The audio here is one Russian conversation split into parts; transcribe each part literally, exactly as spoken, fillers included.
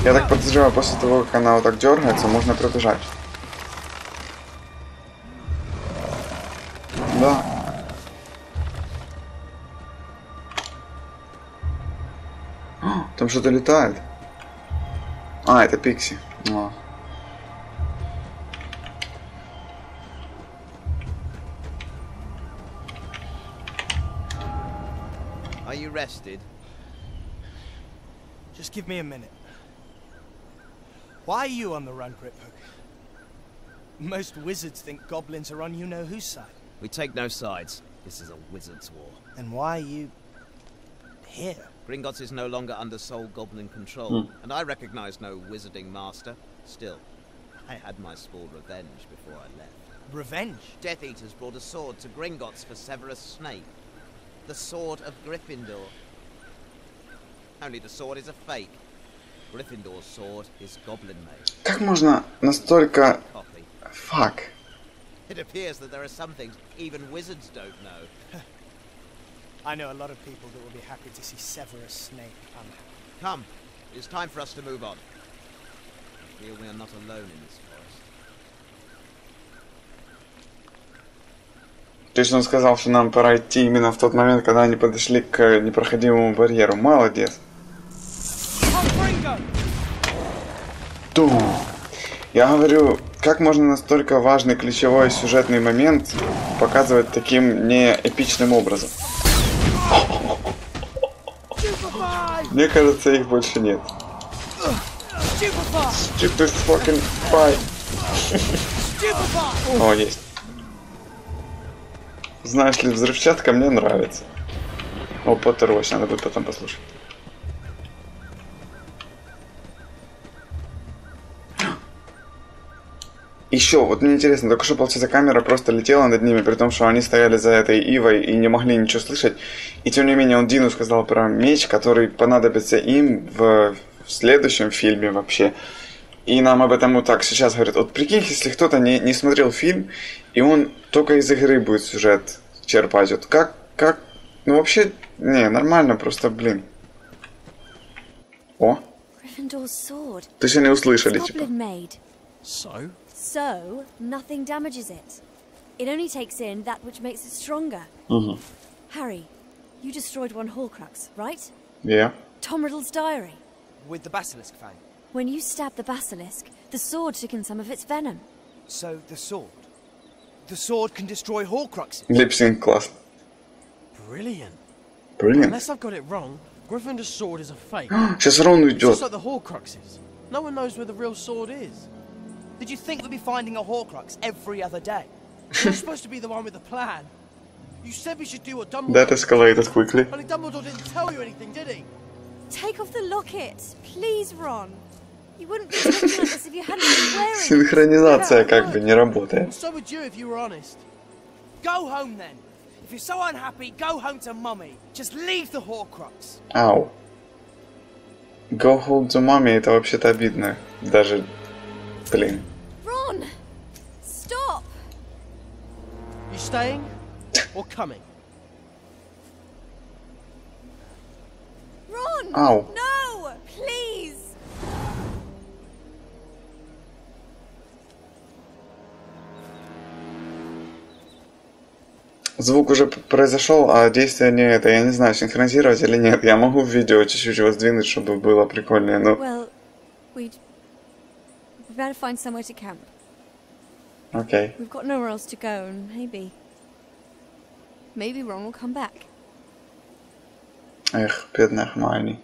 Я так подозреваю, после того, как она вот так дергается, можно пробежать. Да. Там что-то летает. А, это Пикси. О. Are you rested? Just give me a minute. Why are you on the run, Griphook? Most wizards think goblins are on you-know-whose side. We take no sides. This is a wizard's war. Then why are you... here? Gringotts is no longer under Soul Goblin control, mm. and I recognize no wizarding master. Still, I had my small revenge before I left. Revenge? Death Eaters brought a sword to Gringotts for Severus Snape. The sword of Gryffindor. Only the sword is a fake. Gryffindor's sword is goblin-made. Как можно настолько... Fuck. It appears that there are some things even wizards don't know. I know a lot of people that will be happy to see Severus Snape unhappy. Come, it's time for us to move on. I feel we are not alone in this forest. То есть он сказал, что нам пора идти именно в тот момент, когда они подошли к непроходимому барьеру. Молодец. Тум. Я говорю, как можно настолько важный ключевой сюжетный момент показывать таким неэпичным образом? Мне кажется, их больше нет. Stupid fucking pie. О, есть. Знаешь ли, взрывчатка мне нравится. О, Поттер Watch, надо будет потом послушать. Еще, вот мне интересно, только что, получается, камера просто летела над ними, при том, что они стояли за этой ивой и не могли ничего слышать. И тем не менее, он Дину сказал про меч, который понадобится им в, в следующем фильме вообще. И нам об этом вот так сейчас говорят. Вот прикинь, если кто-то не, не смотрел фильм, и он только из игры будет сюжет черпать. Вот как, как, ну вообще, не, нормально, просто, блин. О. То есть они услышали, типа. So? So, nothing damages it. It only takes in that which makes it stronger. Mm-hmm. Harry, you destroyed one Horcrux, right? Yeah. Tom Riddle's diary. With the basilisk fang. When you stabbed the basilisk, the sword took in some of its venom. So, the sword? The sword can destroy Horcruxes? Lip-sync class. Brilliant. Brilliant. Unless I've got it wrong, Gryffindor's sword is a fake. Сейчас Рон уйдет. Just like the Horcruxes. No one knows where the real sword is. Did you think we'd be finding a Horcrux every other day? You're supposed to be the one with the plan. You said we should do what Dumbledore... That escalated quickly. Only Dumbledore didn't tell you anything, did he? Take off the locket, please, Ron. You wouldn't be talking like this if you hadn't been wearing it. Синхронизация как бы не работает. So would you if you were honest. Go home then. If you're so unhappy, go home to Mummy. Just leave the Horcrux. Ау. Go home to mommy, это вообще-то обидно. Даже... Блин. Ron! Stop! You staying or coming? Ron! Ow. No! Please! Звук уже произошел, а действие не это. Я не знаю, синхронизировать или нет. Я могу в видео чуть-чуть его сдвинуть, чтобы было прикольнее, но... Well, we'd... We better find somewhere to camp. Okay. We've got nowhere else to go, and maybe... Maybe Ron will come back. Эх, бедная Hermione.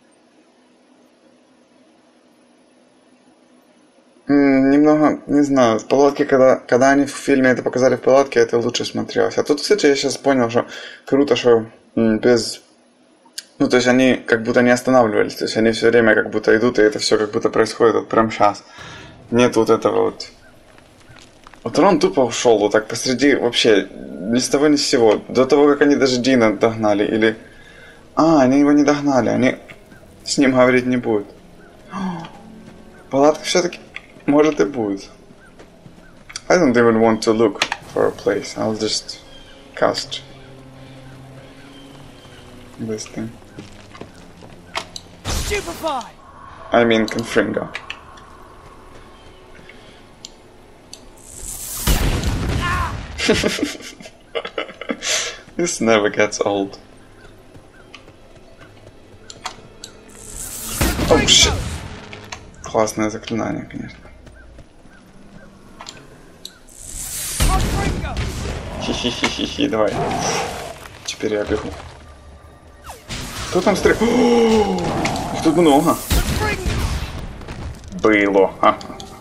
М-м, немного, не знаю, в палатке, когда, когда они в фильме это показали в палатке, это лучше смотрелось. А тут, кстати, я сейчас понял, что круто, что м, без... Ну, то есть они как будто не останавливались, то есть они все время как будто идут, и это все как будто происходит вот прямо сейчас. Нет вот этого вот... Вот Рон тупо ушел вот так посреди, вообще, ни с того ни с сего, до того, как они даже Дина догнали, или... А, они его не догнали, они с ним говорить не будут. Палатка все-таки, может, и будет. I don't even want to look for a place, I'll just cast this thing. Stupefy! I mean Confringo. This never gets old. Oh shit. Классное заклинание, конечно. Хи-хи-хи-хи-хи, давай. Теперь я бегу. Кто там стреляет? Их тут много. Было. Ага.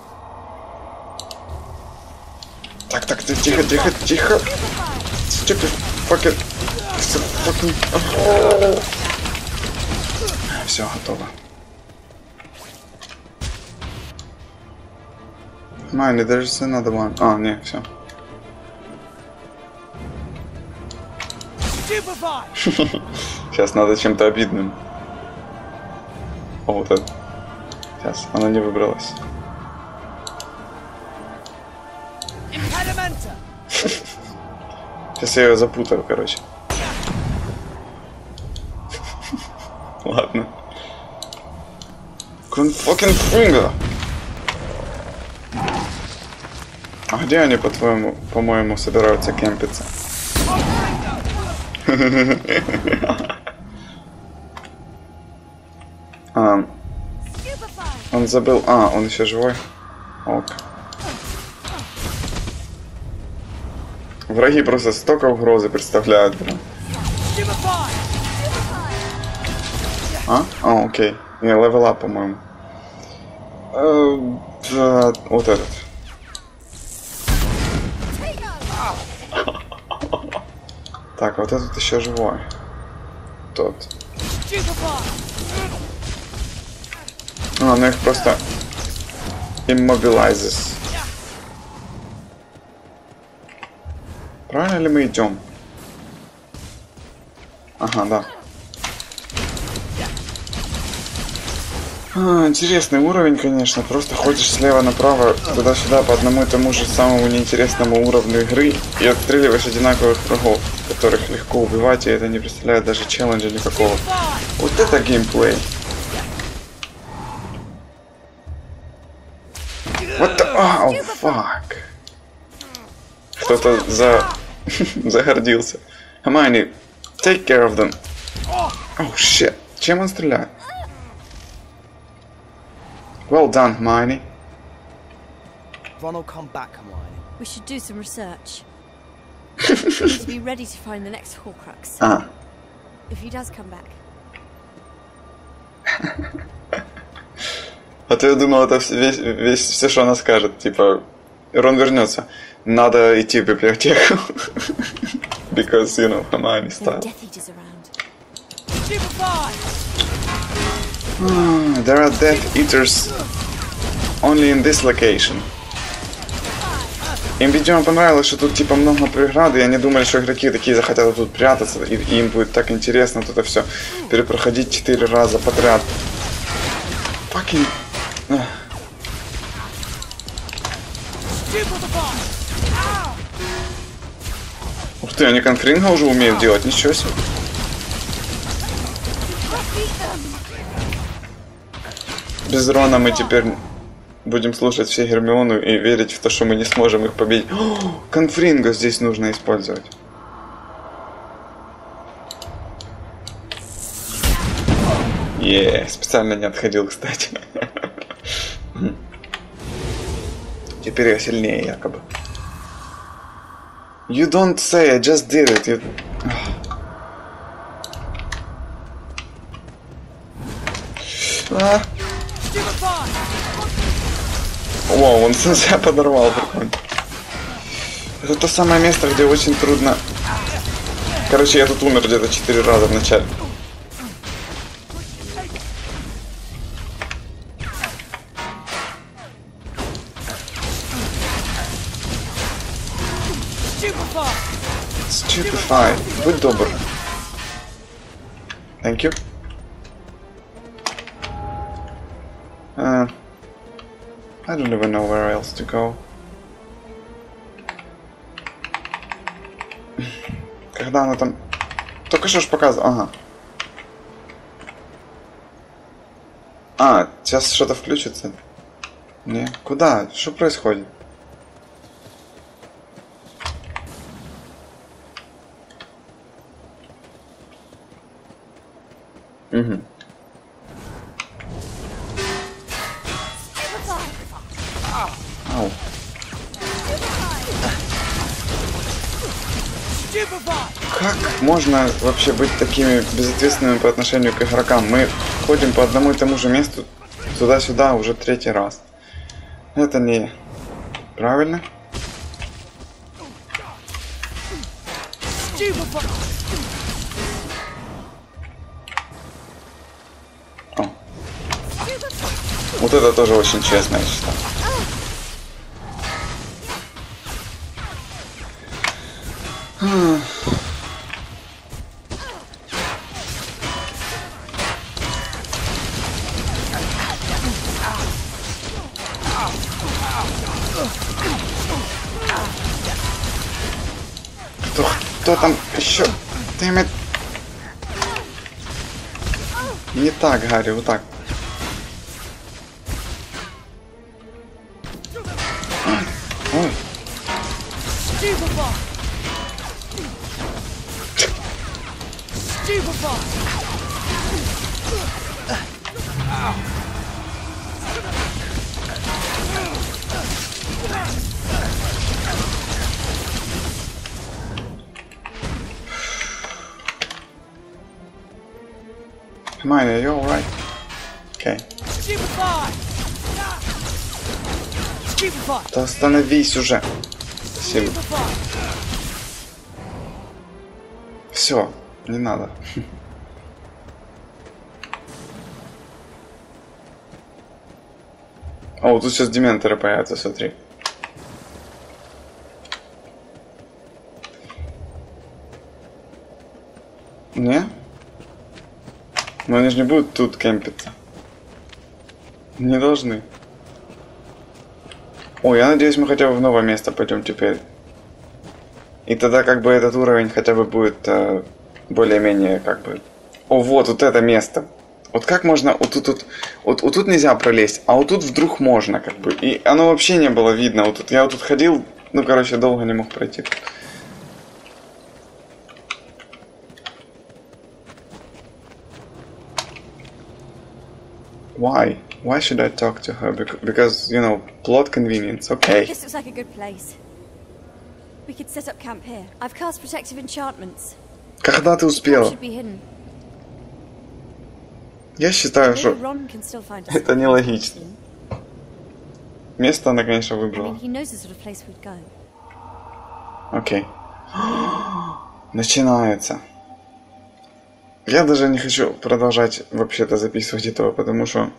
Так, так, тихо, тихо, тихо. Stupid fucking... fucking... Все, готово. Майли, there's another one. А, не, все. Сейчас надо чем-то обидным. О, вот это. Сейчас, она не выбралась. Сейчас я ее запутаю, короче. Ладно. Confringo. А где они, по-твоему, по-моему, собираются кемпиться? а, он забыл... А, он еще живой? Ок. Враги просто столько угрозы представляют, блин. А? А, окей. Не, левел ап, по-моему. Uh, вот этот. Так, вот этот еще живой. Тот. А, ну их просто immobilizes. Правильно ли мы идем? Ага, да. А, интересный уровень, конечно. Просто ходишь слева направо, туда-сюда по одному и тому же самому неинтересному уровню игры и отстреливаешь одинаковых врагов, которых легко убивать, и это не представляет даже челленджа никакого. Вот это геймплей. What the... Oh, fuck. Кто-то за... загордился. Hermione, take care of them. Oh, shit. Чем он стреляет? Well done, Hermione. Ron will come back, Hermione. We should do some research. We need to be ready to find the next Horcrux. А. If he does come back. А то я думал, это весь, весь все, что она скажет. Типа, Рон вернется. Надо идти в библиотеку. Because, you know, Hermione style. Ah, there are Death Eaters only in this location. Им, видимо, понравилось, что тут типа много преград, и они думали, что игроки такие захотят тут прятаться, и, и им будет так интересно тут это все перепроходить четыре раза подряд. Fucking... Ух ты, они Confringo уже умеют делать, ничего себе. Без Рона мы теперь будем слушать все Гермиону и верить в то, что мы не сможем их победить. Confringo здесь нужно использовать. Еее, yeah, специально не отходил, кстати. Теперь я сильнее, якобы. You don't say, I just did it. You... А? О, он себя подорвал, прикольно. Это то самое место, где очень трудно... Короче, я тут умер где-то четыре раза в начале. Stupefy. Будь добр. Thank you. Uh, I don't even know where else to go. Когда она там... Только что ж показывала. Ага. А, сейчас что-то включится. Не? Куда? Что происходит? Угу. Ау. Как можно вообще быть такими безответственными по отношению к игрокам? Мы ходим по одному и тому же месту туда-сюда уже третий раз. Это не правильно. О. Вот это тоже очень честно, я считаю. Кто, кто там еще? Damn it. Не так, Гарри, вот так. Ой. Hermione, are you alright? Okay. Да остановись уже. Спасибо. Все, не надо. О, тут сейчас дементоры появятся, смотри. Не? Но они же не будут тут кемпиться. Не должны. О, я надеюсь, мы хотя бы в новое место пойдем теперь. И тогда как бы этот уровень хотя бы будет э, более-менее как бы... О, вот, вот это место. Вот как можно... Вот тут, вот, вот, вот тут нельзя пролезть, а вот тут вдруг можно как бы. И оно вообще не было видно. Вот тут, я вот тут ходил, ну короче, долго не мог пройти. Why? Why should I talk to her? Because, you know, plot convenience. Okay. This looks like a good place. We could set up camp here. I've cast protective enchantments. Когда ты успела? Я считаю, что это нелогично. Место она, конечно, выбрала. Окей. Начинается. Я даже не хочу продолжать вообще-то записывать этого, потому что,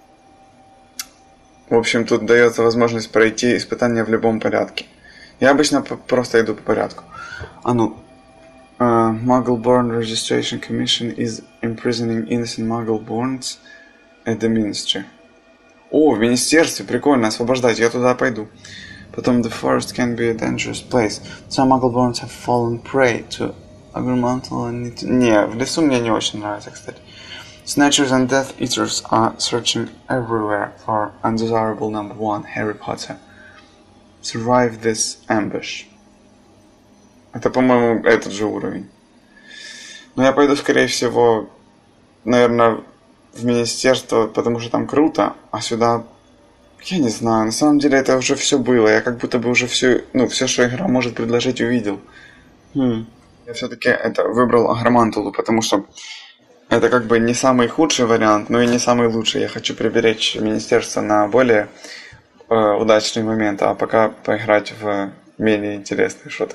в общем, тут дается возможность пройти испытания в любом порядке. Я обычно просто иду по порядку. А ну. Uh, Muggleborn Registration Commission is imprisoning innocent Muggleborns at the Ministry. О, в министерстве, прикольно, освобождать, я туда пойду. Потом, the forest can be a dangerous place. Some Muggleborns have fallen prey to agremental and... Не, в лесу мне не очень нравится, кстати. Snatchers and Death Eaters are searching everywhere for undesirable number one, Harry Potter. Survive this ambush. Это, по-моему, этот же уровень. Но я пойду, скорее всего, наверное, в министерство, потому что там круто, а сюда... Я не знаю, на самом деле это уже все было. Я как будто бы уже все, ну, все, что игра может предложить, увидел. Хм. Я все-таки это выбрал Агромантулу, потому что это как бы не самый худший вариант, но и не самый лучший. Я хочу приберечь министерство на более э, удачный момент, а пока поиграть в... менее интересное что-то.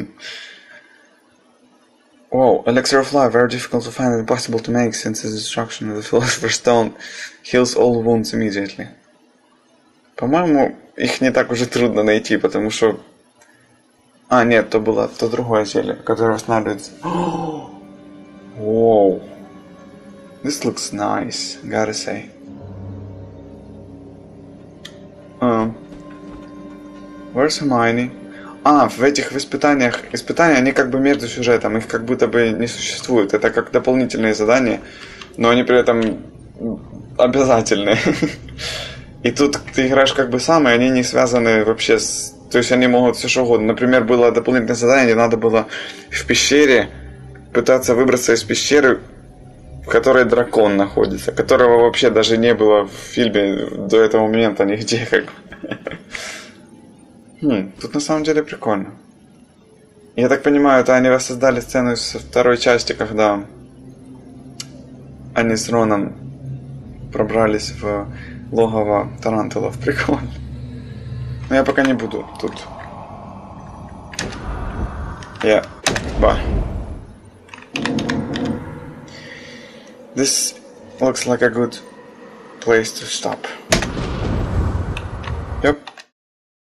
Wow, Elixir of Life, very difficult to find and impossible to make since the destruction of the Philosopher's Stone heals all wounds immediately. По-моему, их не так уже трудно найти, потому что... А, нет, то было то другое зелье, которое восстанавливается. Wow. This looks nice, gotta say. Um, where's Hermione? А, в этих в испытаниях, испытания, они как бы между сюжетом, их как будто бы не существует. Это как дополнительные задания, но они при этом обязательные. И тут ты играешь как бы сам, и они не связаны вообще с... То есть они могут все что угодно. Например, было дополнительное задание, где надо было в пещере пытаться выбраться из пещеры, в которой дракон находится, которого вообще даже не было в фильме до этого момента нигде. Как... хм, тут на самом деле прикольно. Я так понимаю, это они воссоздали сцену со второй части, когда они с Роном пробрались в логово тарантулов. Прикольно. Но я пока не буду тут. Yeah. Bye. This looks like a good place to stop.